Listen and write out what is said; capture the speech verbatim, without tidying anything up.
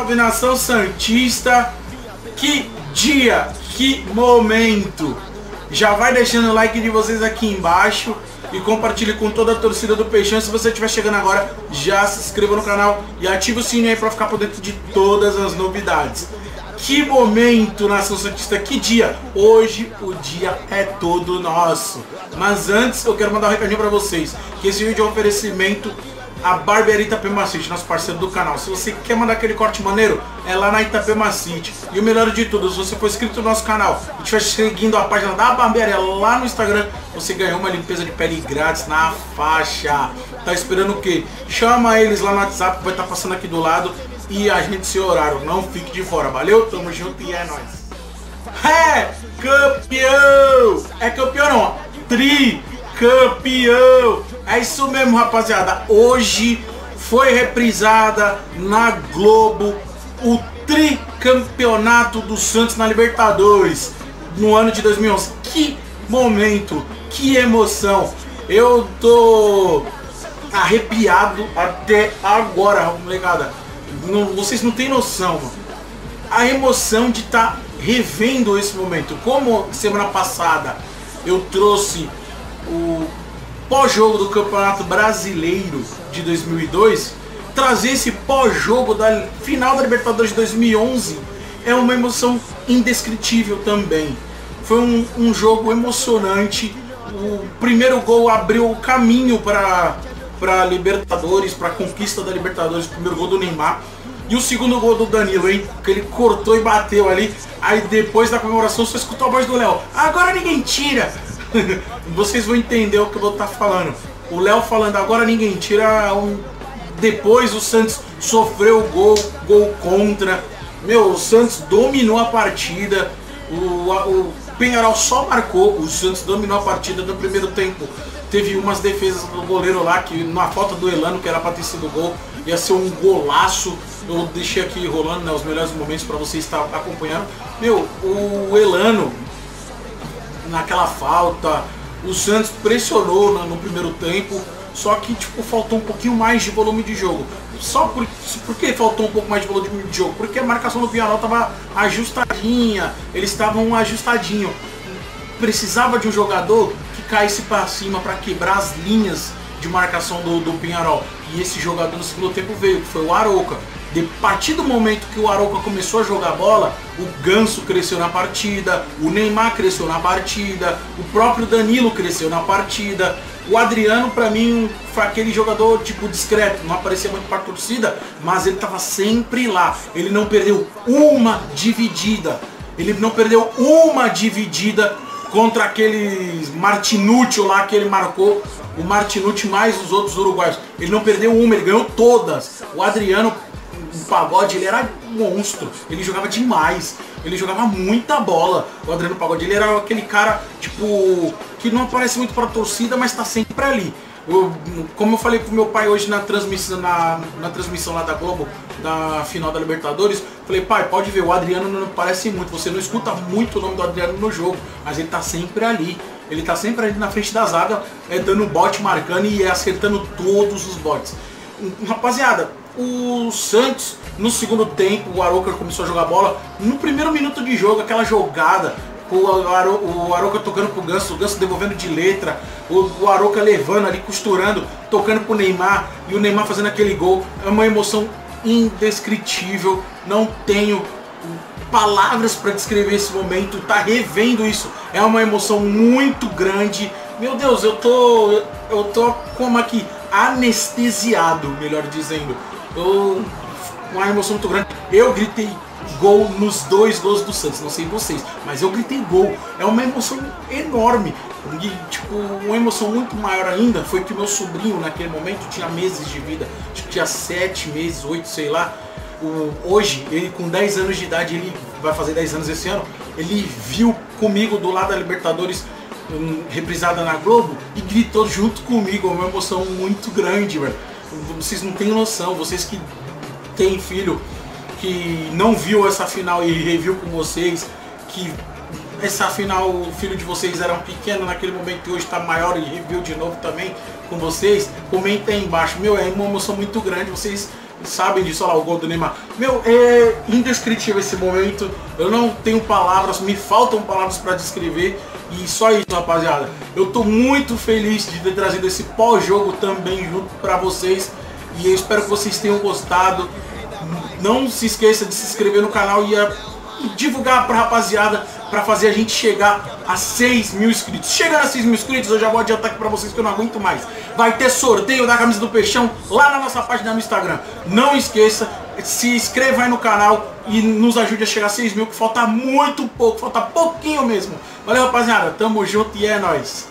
salve, nação santista! Que dia, que momento! Já vai deixando o like de vocês aqui embaixo e compartilhe com toda a torcida do Peixão. Se você estiver chegando agora, já se inscreva no canal e ative o sininho aí para ficar por dentro de todas as novidades. Que momento, nação santista, que dia! Hoje o dia é todo nosso. Mas antes eu quero mandar um recadinho para vocês, que esse vídeo é um oferecimento a Barbearia Itapema City, nosso parceiro do canal. Se você quer mandar aquele corte maneiro, é lá na Itapema City. E o melhor de tudo, se você for inscrito no nosso canal e estiver seguindo a página da Barbearia lá no Instagram, você ganhou uma limpeza de pele grátis na faixa. Tá esperando o quê? Chama eles lá no WhatsApp, que vai estar passando aqui do lado, e a gente se horário. Não fique de fora, valeu? Tamo junto e é nóis. É campeão! É campeão não, tri campeão! É isso mesmo, rapaziada. Hoje foi reprisada na Globo o tricampeonato do Santos na Libertadores no ano de dois mil e onze. Que momento, que emoção. Eu tô arrepiado até agora, molecada. Não, vocês não têm noção, mano. A emoção de estar tá revendo esse momento. Como semana passada eu trouxe o pós-jogo do Campeonato Brasileiro de dois mil e dois, trazer esse pós-jogo da final da Libertadores de dois mil e onze é uma emoção indescritível também. Foi um, um jogo emocionante. O primeiro gol abriu o caminho para para Libertadores, para a conquista da Libertadores, o primeiro gol do Neymar. E o segundo gol do Danilo, hein? Que ele cortou e bateu ali. Aí depois da comemoração só escutou a voz do Léo: agora ninguém tira! Vocês vão entender o que eu vou estar falando. O Léo falando agora ninguém tira. Um... Depois o Santos sofreu gol, gol contra. Meu, o Santos dominou a partida. O, a, o Penharol só marcou. O Santos dominou a partida no primeiro tempo. Teve umas defesas do goleiro lá, que na falta do Elano, que era pra ter sido gol, ia ser um golaço. Eu deixei aqui rolando, né, os melhores momentos para você estar acompanhando. Meu, o Elano, naquela falta, o Santos pressionou no, no primeiro tempo, só que tipo, faltou um pouquinho mais de volume de jogo. Só por, por que faltou um pouco mais de volume de jogo? Porque a marcação do Penharol estava ajustadinha, eles estavam ajustadinho. Precisava de um jogador que caísse para cima para quebrar as linhas de marcação do, do Penharol. E esse jogador no segundo tempo veio, que foi o Arouca. De partir do momento que o Arouca começou a jogar bola, o Ganso cresceu na partida, o Neymar cresceu na partida, o próprio Danilo cresceu na partida. O Adriano, para mim, foi aquele jogador tipo discreto, não aparecia muito para a torcida, mas ele estava sempre lá. Ele não perdeu uma dividida. Ele não perdeu uma dividida contra aqueles Martinútil lá que ele marcou, o Martinútil mais os outros uruguaios. Ele não perdeu uma, ele ganhou todas. O Adriano, o Pagode, ele era monstro, ele jogava demais, ele jogava muita bola. O Adriano Pagode, ele era aquele cara, tipo, que não aparece muito pra torcida, mas tá sempre ali. Eu, como eu falei pro meu pai hoje na transmissão, na, na transmissão lá da Globo, da final da Libertadores, falei: pai, pode ver, o Adriano não parece muito, você não escuta muito o nome do Adriano no jogo, mas ele tá sempre ali. Ele tá sempre ali na frente da zaga, é, dando bote, marcando e acertando todos os botes. Rapaziada, o Santos, no segundo tempo, o Arouca começou a jogar bola. No primeiro minuto de jogo, aquela jogada, o Arouca tocando pro Ganso, o Ganso devolvendo de letra, o Arouca levando ali, costurando, tocando pro Neymar, e o Neymar fazendo aquele gol. É uma emoção indescritível, não tenho palavras para descrever esse momento. Tá revendo isso, é uma emoção muito grande. Meu Deus, eu tô, eu tô como aqui, anestesiado, melhor dizendo. Eu, uma emoção muito grande. Eu gritei gol nos dois gols do Santos, não sei vocês, mas eu gritei gol. É uma emoção enorme. E, tipo, uma emoção muito maior ainda foi que o meu sobrinho naquele momento tinha meses de vida, acho que tinha sete meses, oito, sei lá. O, hoje, ele com dez anos de idade, ele vai fazer dez anos esse ano, ele viu comigo do lado da Libertadores um, reprisada na Globo e gritou junto comigo. É uma emoção muito grande, velho. Vocês não têm noção, vocês que têm filho que não viu essa final e reviu com vocês, que essa final o filho de vocês era um pequeno naquele momento e hoje está maior e reviu de novo também com vocês, comenta aí embaixo. Meu, é uma emoção muito grande, vocês sabem disso, olha lá, o gol do Neymar. Meu, é indescritível esse momento, eu não tenho palavras, me faltam palavras para descrever. E só isso, rapaziada. Eu tô muito feliz de ter trazido esse pós-jogo também junto para vocês. E eu espero que vocês tenham gostado. Não se esqueça de se inscrever no canal e, a, e divulgar pra rapaziada, para fazer a gente chegar a seis mil inscritos. Chegar a seis mil inscritos, eu já vou adiantar aqui pra vocês que eu não aguento mais. Vai ter sorteio da camisa do Peixão lá na nossa página no Instagram. Não esqueça, se inscreva aí no canal e nos ajude a chegar a seis mil, que falta muito pouco, falta pouquinho mesmo. Valeu, rapaziada, tamo junto e é nóis.